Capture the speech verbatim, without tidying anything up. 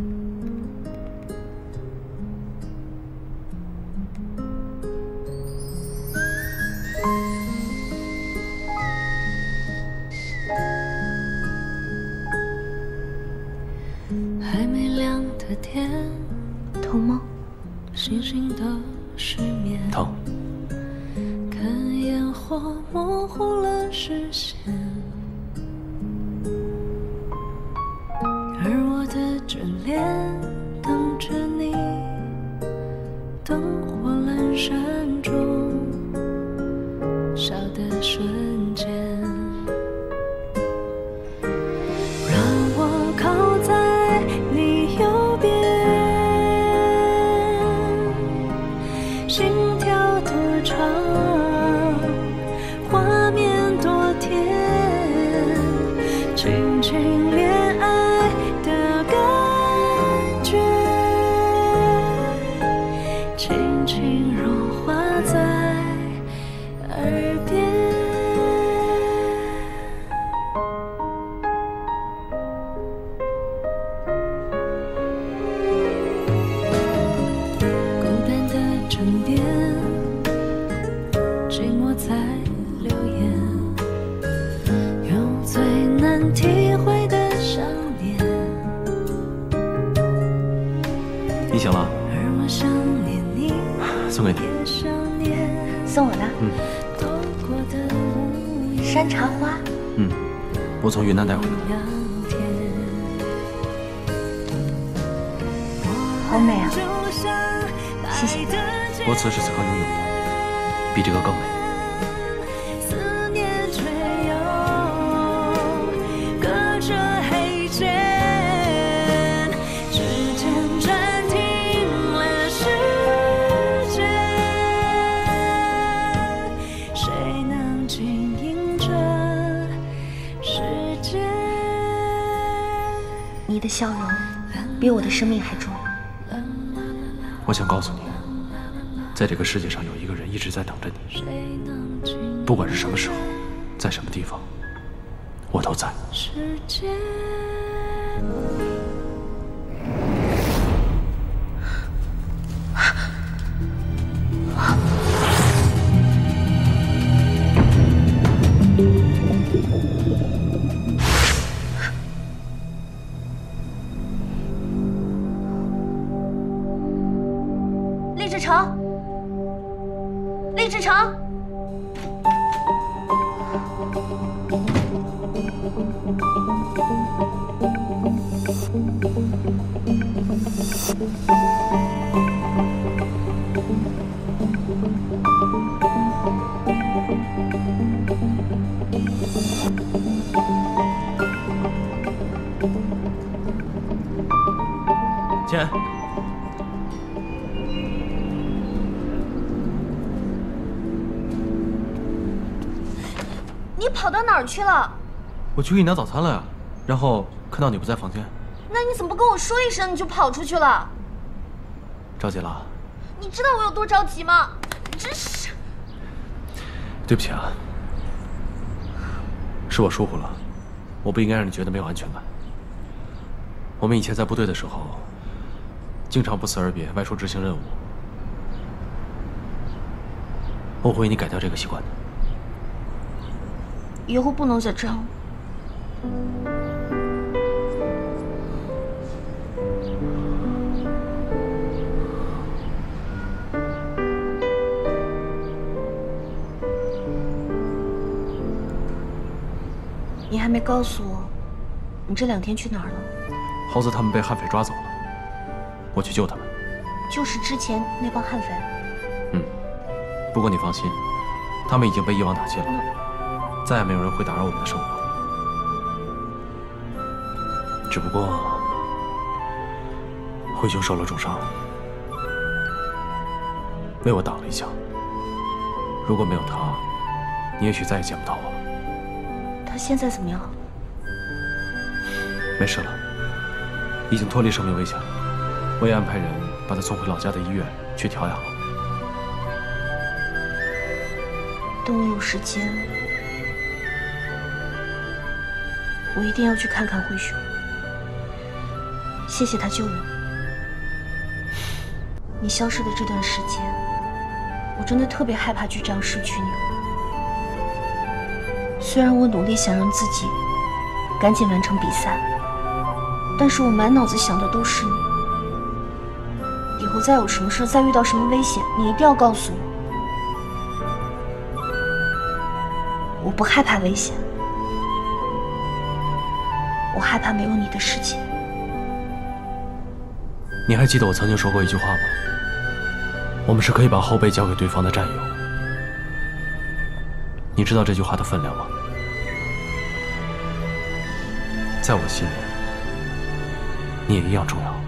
还没亮的天， 疼吗？ 星星的失眠。 疼。 看烟火模糊了视线，而我的眷恋等着你，灯火阑珊中笑的瞬间。 心跳多长，画面多甜，轻轻恋爱的感觉，轻轻融化在耳边。孤单的枕边。 寂寞在流言，用最难体会的想念。 你醒了？ 而我想念你， 送给你。 送我的。 嗯。 山茶花。 嗯，我从云南带回来的。 好美啊！谢谢。 我此时此刻拥有的。 比这个更美。 思念却又隔着黑键，指尖暂停了时间，谁能经营这世界？ 你的笑容比我的生命还重要。 我想告诉你。 在这个世界上，有一个人一直在等着你，不管是什么时候，在什么地方，我都在。 厉志成。 厉志成， 钱。 你跑到哪儿去了？ 我去给你拿早餐了呀，然后看到你不在房间。 那你怎么不跟我说一声你就跑出去了？ 着急了？ 你知道我有多着急吗？真是…… 对不起啊，是我疏忽了，我不应该让你觉得没有安全感。我们以前在部队的时候，经常不辞而别，外出执行任务。我会为你改掉这个习惯的。 以后不能再这样了。你还没告诉我，你这两天去哪儿了？ 猴子他们被悍匪抓走了，我去救他们。 就是之前那帮悍匪。 嗯，不过你放心，他们已经被一网打尽了。嗯 再也没有人会打扰我们的生活，只不过慧兄受了重伤，为我挡了一枪。如果没有他，你也许再也见不到我了。 他现在怎么样？ 没事了，已经脱离生命危险了。我也安排人把他送回老家的医院去调养了。 等我有时间。 我一定要去看看慧兄。 谢谢他救了我。你消失的这段时间，我真的特别害怕就这样失去你了。虽然我努力想让自己赶紧完成比赛，但是我满脑子想的都是你。以后再有什么事，再遇到什么危险，你一定要告诉我。我不害怕危险，我害怕没有你的世界。 你还记得我曾经说过一句话吗？我们是可以把后背交给对方的战友。你知道这句话的分量吗？在我心里，你也一样重要。